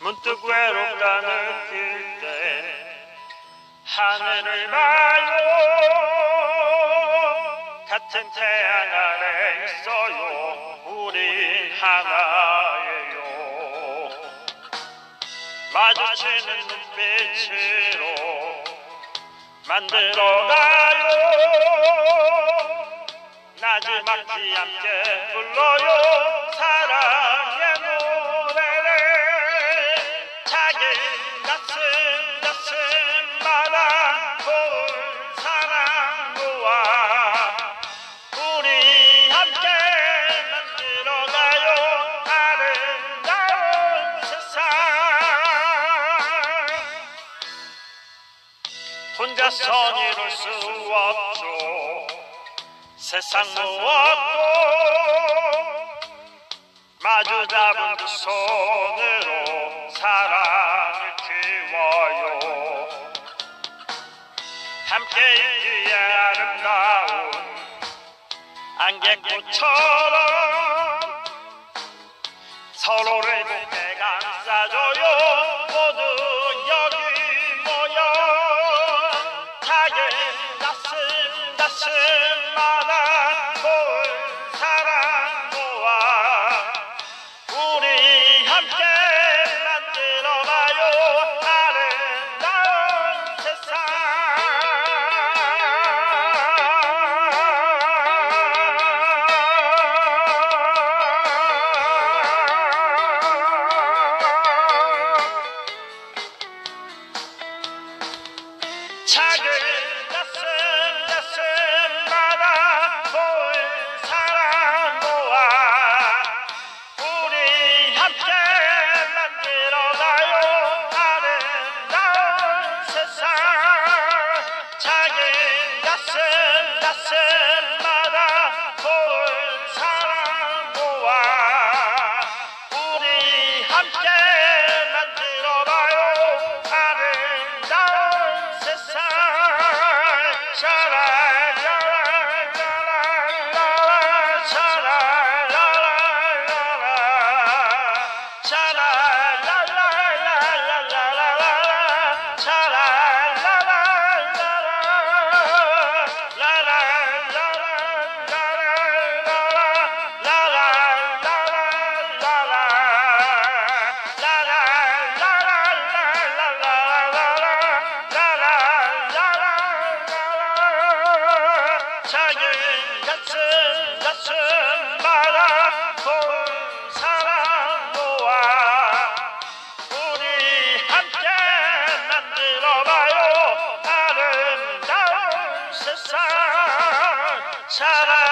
문득 외롭다 느낄 때 하늘을 봐요. 같은 태양 아래 있어요. 우린 하나예요. 마주치는 눈빛으로 만들어가요. 나지막지 않게 불러요. 사랑의 노래를. 작은 가슴마다 고운 사랑 모아 우리 함께 만들어가요. 아름다운 세상. 혼자선 이룰 수 없죠. 세상 무엇도 마주 잡은 두 손으로 사랑을 키워요. 함께 있기에 아름다운 안개꽃처럼 서로를 고개 감싸줘요. 모두 여기 모여 작은 가슴마다 고운 사랑 모아 우리 함께 만들어봐요. 아름다운 세상. 작은 가슴마다 고운 사랑 모아 우리 함께 만들어가요. 아름다운 세상. 작은 가슴마다 고운 사랑 모아 우리 함께 만들어봐요. 아름다운 세상. 샤라라라라라 샤라라라라라 샤라라라라라라 작은 가슴마다 고운 사랑 모아 우리 함께 만들어봐요. 아름다운 세상.